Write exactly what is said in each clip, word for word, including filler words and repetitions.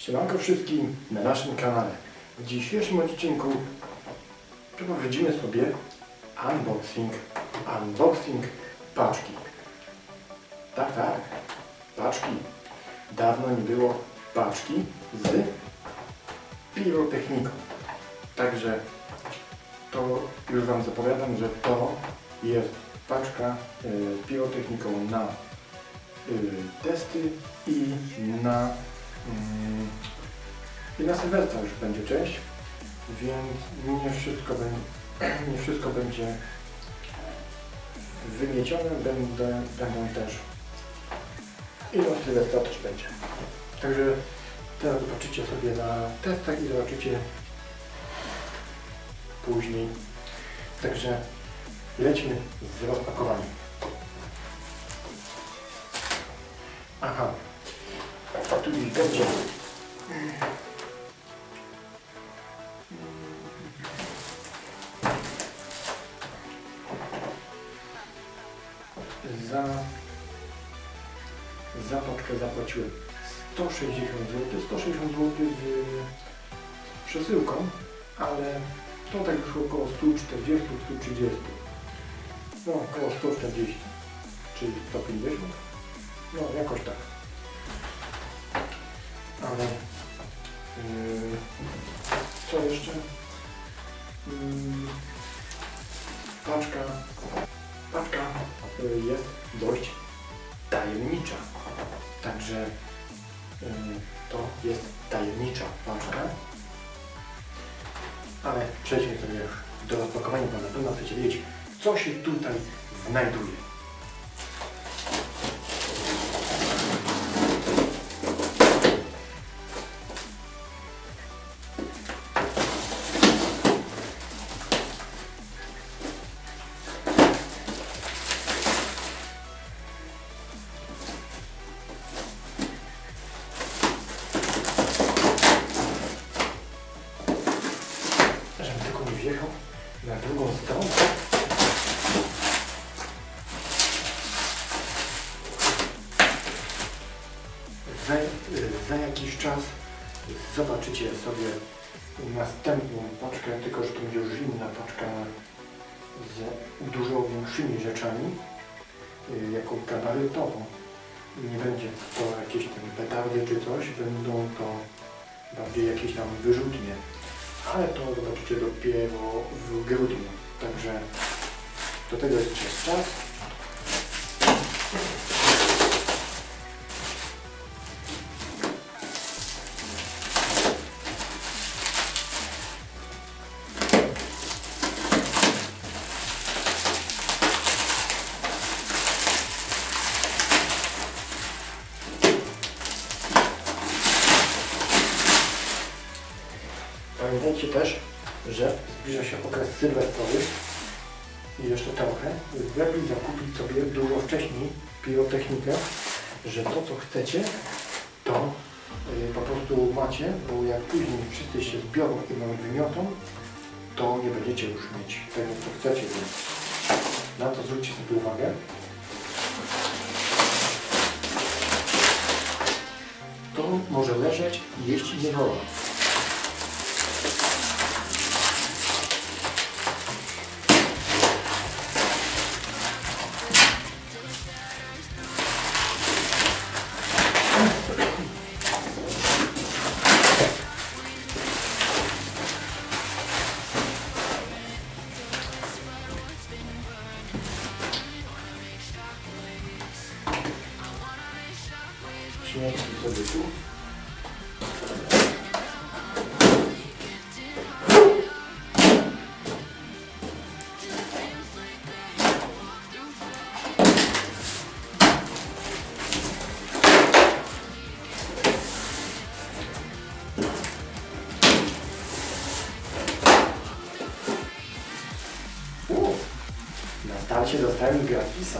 Siemanko wszystkim na naszym kanale. W dzisiejszym odcinku przeprowadzimy sobie unboxing, unboxing paczki. Tak, tak, paczki. Dawno nie było paczki z pirotechniką. Także to już Wam zapowiadam, że to jest paczka z pirotechniką na testy i na mm, i na Sylwestra już będzie część, więc nie wszystko będzie, nie wszystko będzie wymiecione, będą, będą też i na Sylwestra też będzie. Także teraz zobaczycie sobie na testach i zobaczycie później. Także lecimy z rozpakowaniem. Aha, tu już będzie za za paczkę zapłaciłem sto sześćdziesiąt złotych, sto sześćdziesiąt złotych z przesyłką, ale to tak wyszło około sto czterdzieści do stu trzydziestu, no około sto czterdzieści, czyli sto pięćdziesiąt, no jakoś tak, ale yy, co jeszcze? Yy, paczka, paczka yy, jest dość tajemnicza, także yy, to jest tajemnicza paczka, ale przejdźmy sobie już do rozpakowania, bo na pewno chcecie wiedzieć, co się tutaj znajduje. Wjechał na drugą stronę. Za, za jakiś czas zobaczycie sobie następną paczkę, tylko że to będzie już inna paczka z dużo większymi rzeczami, jako gabarytową. Nie będzie to jakieś tam petardy czy coś, będą to bardziej jakieś tam wyrzutnie. Ale to zobaczycie dopiero w grudniu, także do tego jest jeszcze czas. Pamiętajcie też, że zbliża się okres sylwestrowy i jeszcze trochę. Lepiej zakupić sobie dużo wcześniej pirotechnikę, że to co chcecie, to yy, po prostu macie, bo jak później wszyscy się zbiorą i wam wymiotą, to nie będziecie już mieć tego co chcecie, więc na to zwróćcie sobie uwagę. To może leżeć i jeść nie wolno. Śmieci sobie tu. U, na starcie dostałem gratisa.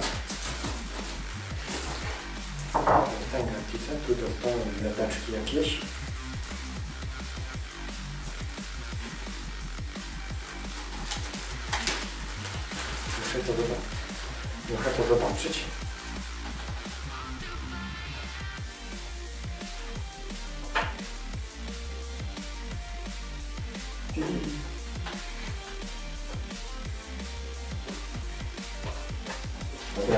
Dostałem gratisa, tu dostałem wlepeczki jakieś. Muszę to zobaczyć. Muszę to zobaczyć. Dobra.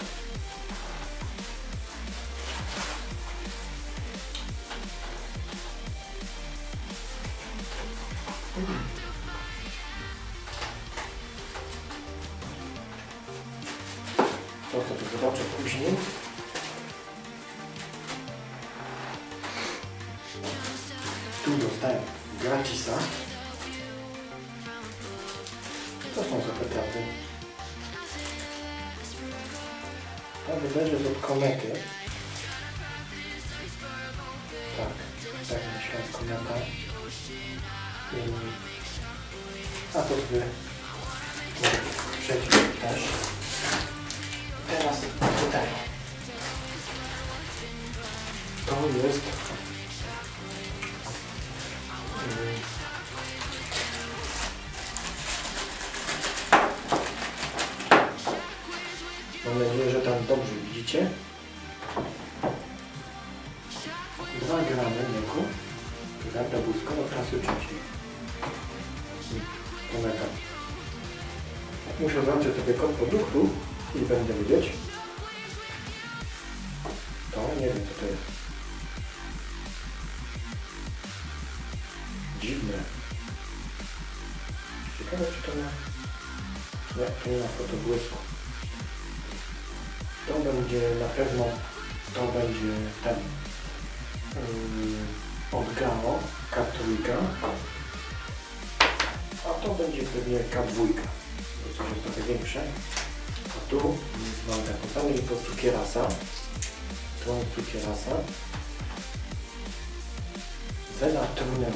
To sobie zobaczę później. Tu dostałem gratisa. To są za petardy. Ta wydaje z od komety. Tak, tak myślałem kometa. I... A to sobie przejść też. Teraz tutaj. To jest yy, mam nadzieję, że tam dobrze widzicie. dwa gramy mleku. Prawda błyskowa klasy trzeciej. Kometa. Muszę zobaczyć sobie kod produktu i będę wiedzieć. To nie wiem, co to jest. Dziwne. Ciekawe, czy to ma... Nie, to nie ma fotobłysku. To będzie na pewno, to będzie ten yy, od Gamo, K trzy, a to będzie pewnie K dwa, bo coś jest trochę większe. A tu mam taką samą po cukierasa, tą cukierasa, Zela Trunel.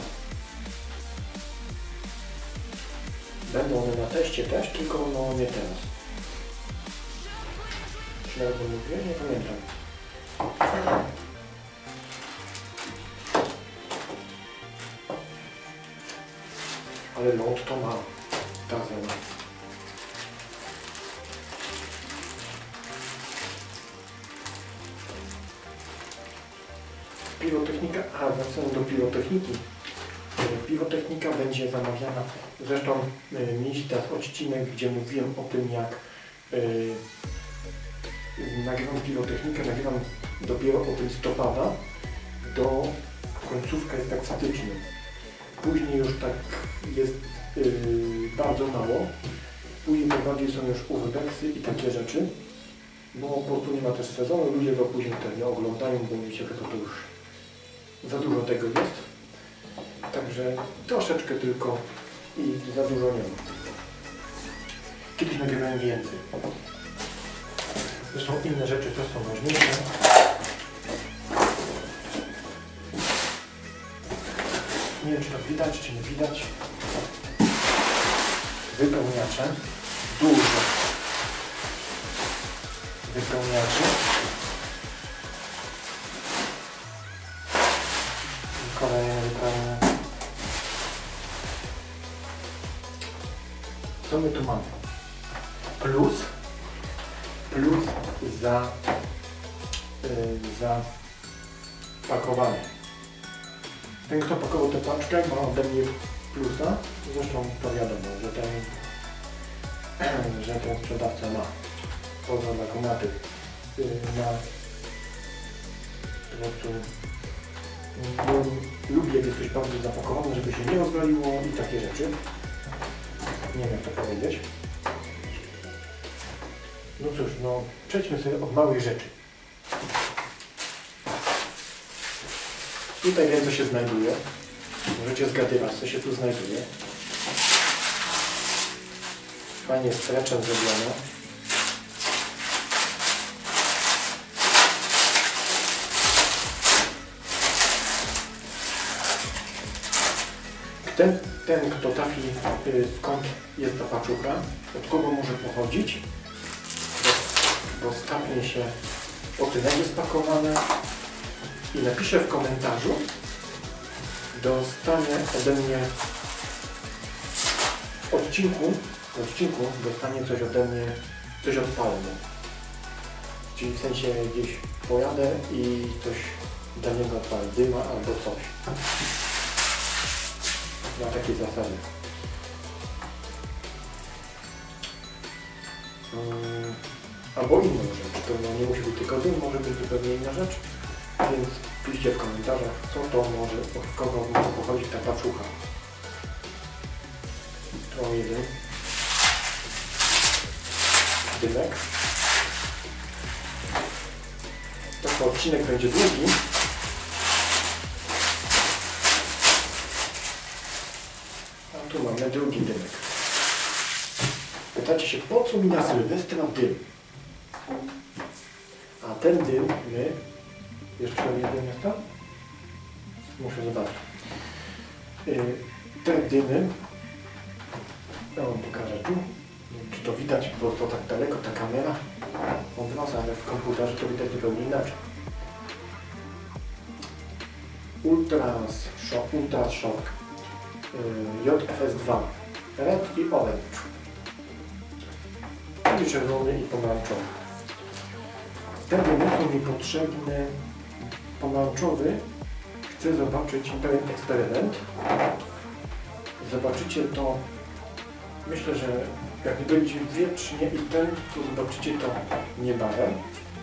Będą one na teście też, tylko no nie teraz. Czy nawet to mówię? Nie pamiętam. Ale ląd to ma ta zela. Pirotechnika, a wracając do pirotechniki. Pirotechnika będzie zamawiana. Zresztą y, mieliście teraz odcinek, gdzie mówiłem o tym, jak y, nagrywam pirotechnikę, nagrywam dopiero od listopada do końcówka jest tak stycznym. Później już tak jest yy, bardzo mało. Później najbardziej są już urbexy i takie rzeczy, bo po prostu nie ma też sezonu, ludzie go później te nie oglądają, bo mi się chyba to już za dużo tego jest. Także troszeczkę tylko i za dużo nie ma. Kiedyś nagrywałem więcej. Zresztą inne rzeczy też są ważniejsze. Nie wiem, czy to widać, czy nie widać. Wypełniacze. Dużo wypełniaczy. Kolejne wypełniacze. Co my tu mamy? Plus. Plus za, yy, za pakowanie. Ten, kto pakował tę paczkę, ma ode mnie plusa. Zresztą to wiadomo, że ten, że ten sprzedawca ma poza bankomaty yy, na po prostu yy, lubię, jak jest coś bardzo zapakowane, żeby się nie rozwaliło i takie rzeczy. Nie wiem, jak to powiedzieć. No cóż, no przejdźmy sobie od małych rzeczy. Tutaj wiem, co się znajduje. Możecie zgadywać, co się tu znajduje. Fajnie stretchem zrobione. Ten, ten kto trafi, skąd jest ta paczucha, od kogo może pochodzić, rozkapnie się o tym, jak jest pakowane i napisze w komentarzu, dostanie ode mnie w odcinku, w odcinku dostanie coś ode mnie, coś odpalę. Czyli w sensie gdzieś pojadę i coś dla niego odpalę, dyma albo coś. Na takiej zasadzie. Hmm. albo inną rzecz. To no, nie musi być tylko dym, może być zupełnie inna rzecz. Więc piszcie w komentarzach, co to może, od kogo może pochodzić ta paczucha. To jeden dymek. To odcinek będzie długi. A tu mamy drugi dymek. Pytacie się, po co mi na Sylwestra dym? A ten dym my... Jeszcze jeden jest to? Muszę zobaczyć. Yy, te dymy... Ja wam pokażę tu. Nie wiem, czy to widać, bo to tak daleko ta kamera od nas, ale w komputerze to widać zupełnie inaczej. Ultras Shock, Ultras Shock yy, J F S dwa, Red i Orange, czyli czerwony i pomarańczowy. Te dymy są mi potrzebne. Pomarańczowy. Chcę zobaczyć pewien eksperyment. Zobaczycie to, myślę, że jak będzie wiecznie i ten, to zobaczycie to niebawem.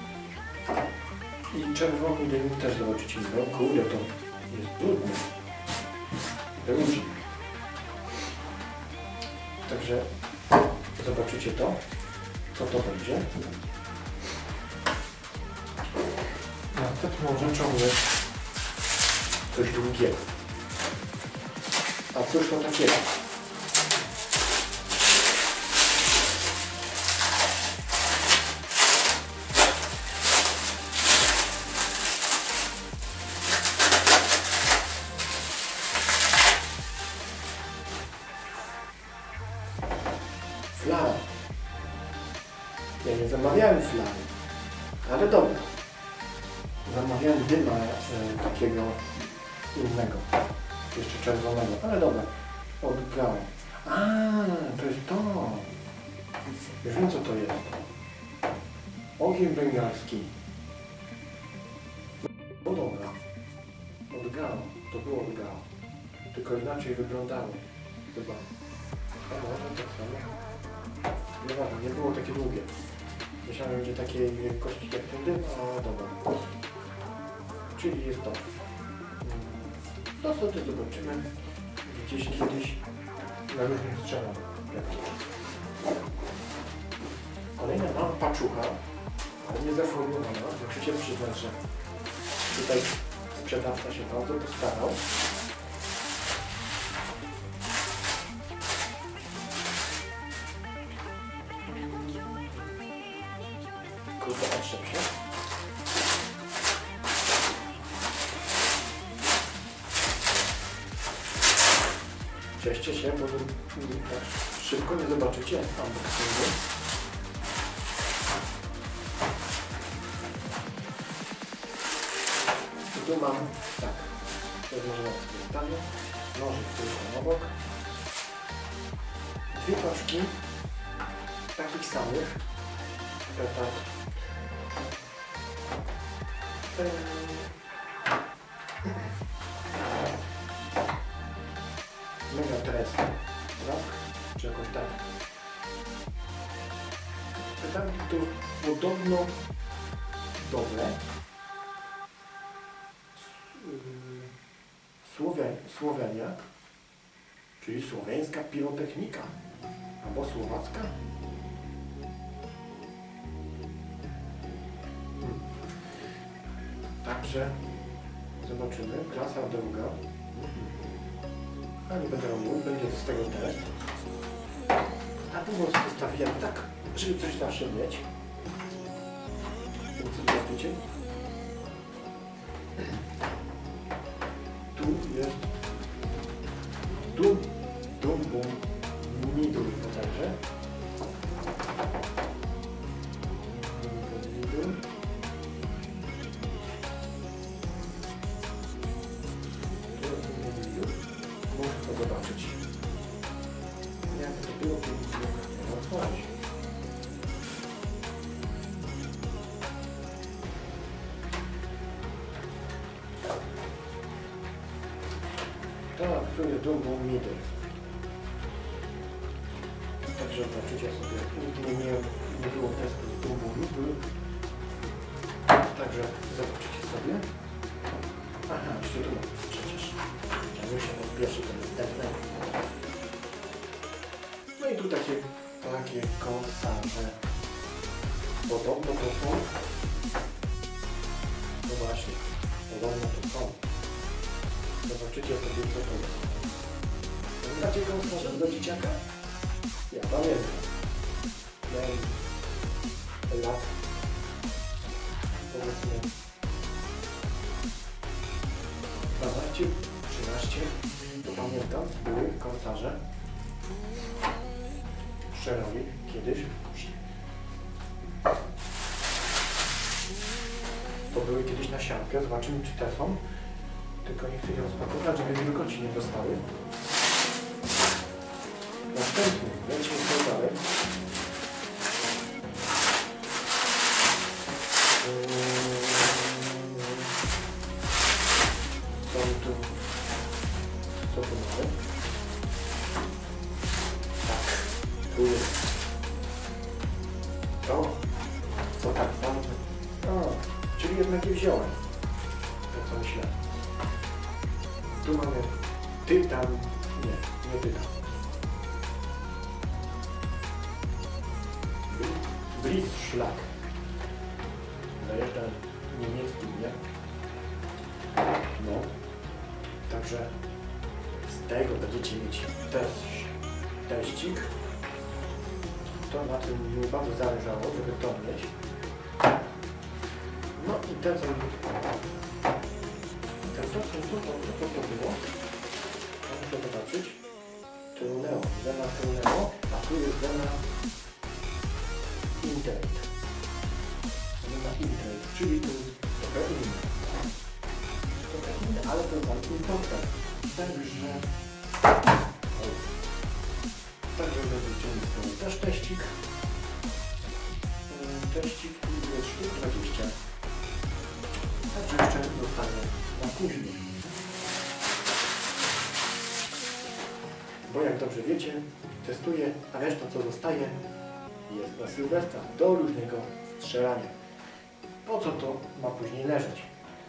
I czerwony dym też zobaczycie niebawem. Kurde, to jest trudne. Ludzi. Także zobaczycie to, co to będzie. Następną rzeczą jest coś długiego. A cóż to takiego? Flara. Ja nie zamawiałem flary, ale dobra. Zamawiałem dyma e, takiego innego, jeszcze czerwonego, ale dobra, odgrałem. A, to jest to. Już wiem, co to jest. Ogień bengalski. No dobra, odgrałem, to było odgrałem, tylko inaczej wyglądało chyba. A może tak samo. Nie ważne, nie było takie długie. Myślałem, że będzie takiej wielkości jak ten dym, ale dobra. Czyli jest to. To sobie zobaczymy gdzieś kiedyś na różnych stronach. Kolejna mała paczucha, ale nie zaformułowana. Muszę się przyznać, że tutaj sprzedawca się bardzo postarał. Kurde, otrzep się. Cieszcie się, bo tak szybko nie zobaczycie unboxingu. I tu mam, tak, rozłożone zostanie, nożyk tylko obok, dwie paczki takich samych, tak, mega tresy, tak? Czy jakoś tak. Pytanie to podobno dobre. Słowen, Słowenia, czyli słoweńska pirotechnika, albo słowacka. Hmm. Także zobaczymy. Klasa druga. A nie będę robił, będzie z tego test. A tu zostawiłem tak, żeby coś zawsze mieć. Więc co zobaczycie? Tu jest dum, dum, bum, midur także. Midur. Muszę to zobaczyć. Jak to było, to nic nie otworzyć. Tak, tu jest dum, bum, midur. Także zobaczycie sobie, nigdy nie, nie było testu z dumbury, były. Także zobaczycie sobie. Aha, jeszcze tu mam przecież. Chciałbym się rozpieszy ten następny. No i tu takie, takie korsarze. Podobno to są. No właśnie, podobno to są. Zobaczycie sobie, co to jest. Pamiętacie korsarze do dzieciaka? Ja pamiętam. Miałem lat, powiedzmy, dwanaście, trzynaście, to pamiętam, były korsarze. Szerowi kiedyś. To były kiedyś na siatkę, zobaczymy, czy te są. Tylko nie chcę je rozpakować, żeby wilgoci nie dostały. Następnie lecimy sobie dalej. Co tu? Co tu mamy? Tak, tu jest. O, co tak bardzo? O, czyli jednak je wziąłem. To co myślę. Tu mamy tytan. Nie, nie tytan. Blitzschlag. Zajeżdża niemiecki, nie? No. Także z tego będziecie mieć też teścik. To na tym mi bardzo zależało, żeby to mieć. No i te co... Te co, co, co, co, co to było? Muszę zobaczyć. Truneo, Zena Truneo, a tu jest Zena Internet. Zena Internet, czyli to jest trochę inne. Trochę inne, ale to jest importer. Także... Także wyciągnę z tego też teścik. Teścik jest sztuk dwadzieścia. Także jeszcze zostanie na później. Bo jak dobrze wiecie, testuję, a reszta co zostaje jest na Sylwestra do luźnego strzelania. Po co to ma później leżeć?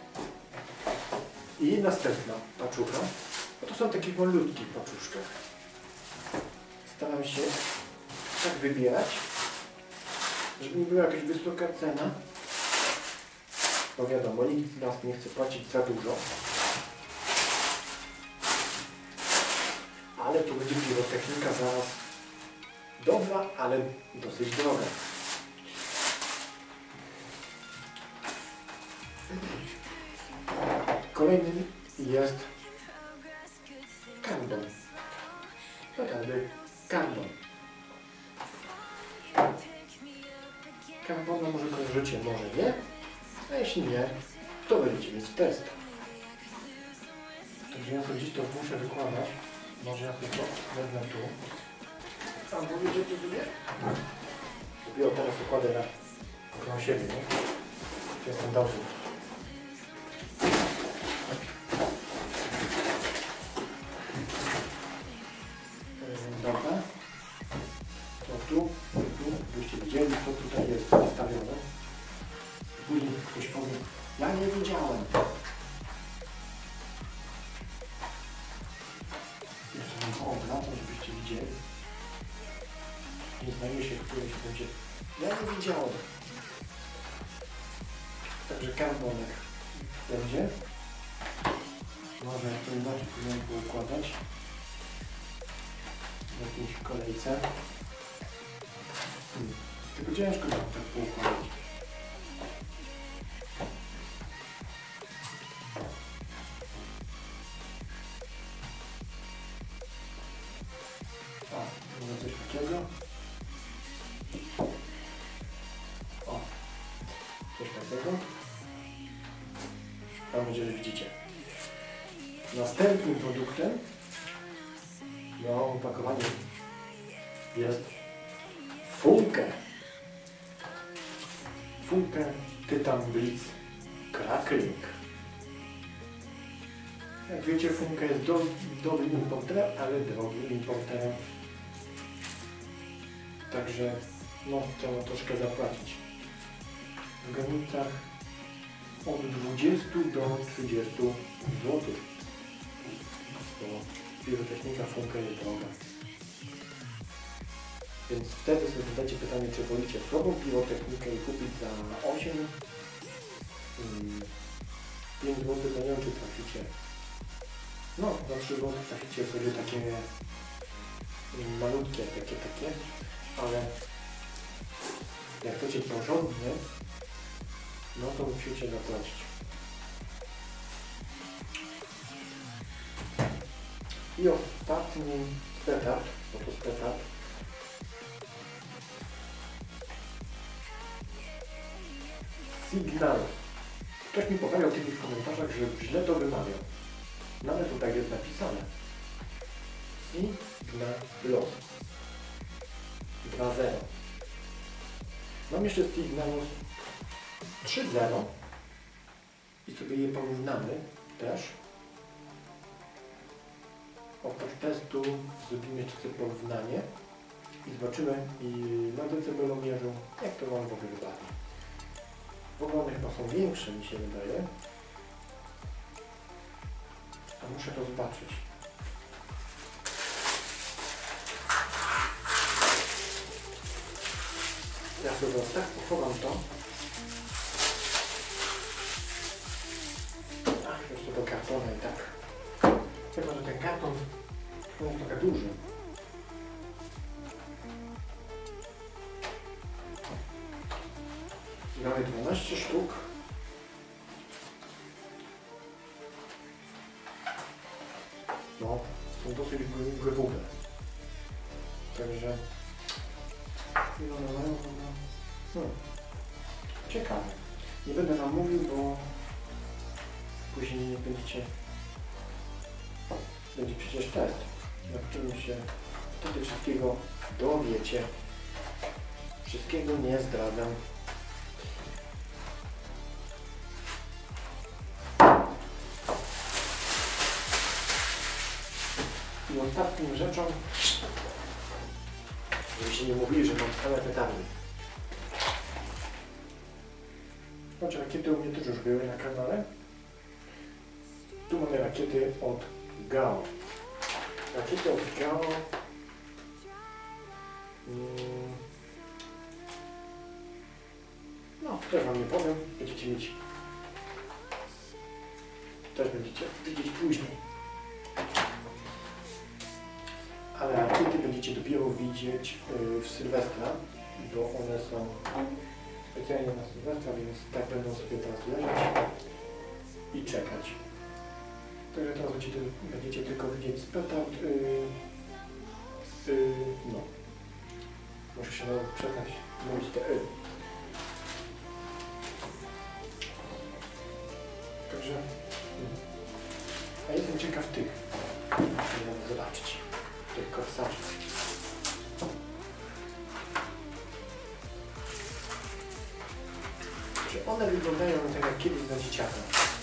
I następna paczucha. No to są takie malutkie paczuszki. Staram się tak wybierać, żeby nie była jakaś wysoka cena. Bo wiadomo, nikt z nas nie chce płacić za dużo. Ale tu będzie pirotechnika zaraz dobra, ale dosyć droga. Kolejnym jest karbon. Naprawdę karbon. Karbona może kojarzycie, może nie. A jeśli nie, to będziecie mieć test. Także ja sobie gdzieś to muszę wykładać. Może ja tylko wezmę tu. Tam powiedzieć co tu nie? Dopiero teraz układę na koło siebie, nie? Jestem dobrze. Dobra. To tu, tu, byście widzieli, co tutaj jest zostawione. Później ktoś powie, ja nie widziałem. Jeszcze mam obracać, żebyście widzieli. Nie znaje się, któryś będzie, ja nie widziałem. Także karbonek będzie. Może to inaczej powinien poukładać. W jakiejś kolejce. Hmm. Tylko ciężko tak poukładać. O, może coś takiego. O, coś takiego. Mam nadzieję, że widzicie. Następnym produktem do opakowania jest Funke. Funke Titan Blitz Crackling. Jak wiecie, Funke jest do, dobrym importerem, ale drogim importerem. Także no to troszkę zapłacić. W granicach od dwudziestu do trzydziestu złotych. Bo pirotechnika funka jest droga. Więc wtedy sobie zadajcie pytanie, czy wolicie słabą pirotechnikę i kupić za osiem, pięć złotych, no nie wiem, czy traficie. No, za trzy złote traficie sobie takie malutkie, takie, takie, ale jak chcecie porządnie, no to musicie zapłacić. I ostatni petard, bo to jest petard. Signalus. Ktoś mi powiedział w tych komentarzach, że źle to wymawiam. Nawet tutaj jest napisane. Signalus. dwa zero. Mam jeszcze Signalus trzy zero i sobie je porównamy też. Oprócz testu zrobimy jeszcze sobie porównanie i zobaczymy i na decybelomierzu, jak to wam w ogóle wypadnie. W ogóle one chyba są większe, mi się wydaje. A muszę to zobaczyć. Ja sobie tak pochowam to. Ach, już to do kartona i tak. Tylko, że ten karton jest trochę duży. I mamy dwanaście sztuk. No, są dosyć grube. Także... Hmm. Ciekawe. Nie będę wam mówił, bo później nie będziecie... Będzie przecież test, na którym się wtedy wszystkiego dowiecie. Wszystkiego nie zdradzam. I ostatnią rzeczą, żebyście nie mówili, że mam same pytania. Znaczy rakiety u mnie też już były na kanale. Tu mamy rakiety od Gao. Rakiety od Gao. Hmm. No, też wam nie powiem. Będziecie mieć. Też będziecie widzieć później. Ale rakiety będziecie dopiero widzieć w Sylwestra, bo one są specjalnie na Sylwestra, więc tak będą sobie teraz leżeć i czekać. Także teraz będziecie, będziecie tylko widzieć z petard. Yy, yy, no. Muszę się nawet przestać mówić te y. Także. Yy. A jestem ciekaw tych. Chcę zobaczyć. Tych korsarzy. Czy one wyglądają tak jak kiedyś za dzieciaka?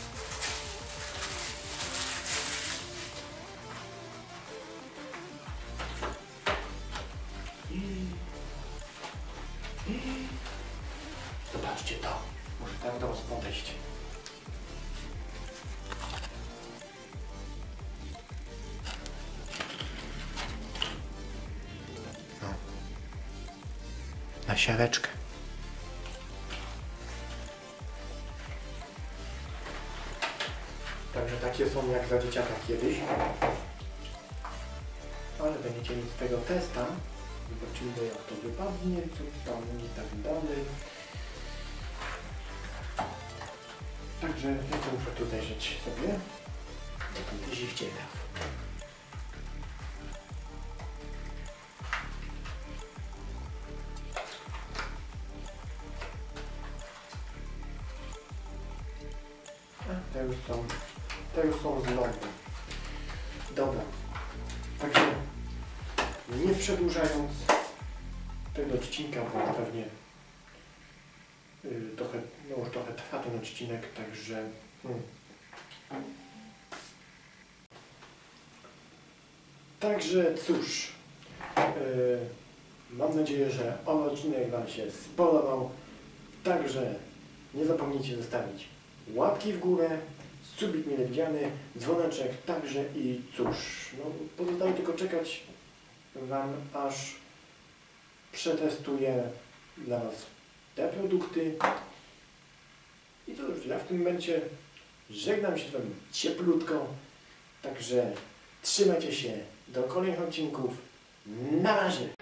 Zobaczcie to. Muszę tam do was podejść. No. Na siareczkę. Także takie są jak za dzieciaka kiedyś. Ale będziecie mieć z tego testa. Zobaczymy, jak to wypadnie, co tam i tak dalej. Także ja to muszę tu zajrzeć sobie. Jestem gdzieś ciekaw. A, te już są, te już są z logo. Dobra. Także nie przedłużając tego odcinka, bo pewnie yy, trochę, no już trochę trwa ten odcinek, także hmm. Także cóż, yy, Mam nadzieję, że owy odcinek Wam się spodobał. Także nie zapomnijcie zostawić łapki w górę, subik mile widziany, dzwoneczek także i cóż, no pozostaje tylko czekać Wam, aż przetestuję dla Was te produkty. I cóż, ja w tym momencie żegnam się z Wami cieplutko, także trzymajcie się do kolejnych odcinków. Na razie!